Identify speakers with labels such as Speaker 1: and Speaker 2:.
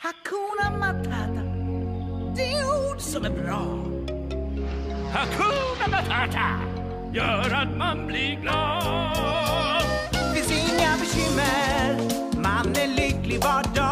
Speaker 1: Hakuna Matata, det är ord som är bra.
Speaker 2: Hakuna Matata gör att man blir glad.
Speaker 1: Finns inga bekymmer, man är lycklig var dag.